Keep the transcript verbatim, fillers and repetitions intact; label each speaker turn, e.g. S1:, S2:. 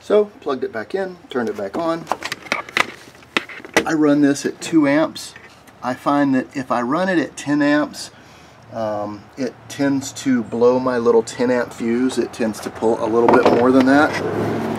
S1: So plugged it back in, turned it back on. I run this at two amps. I find that if I run it at ten amps, um, it tends to blow my little ten amp fuse. It tends to pull a little bit more than that.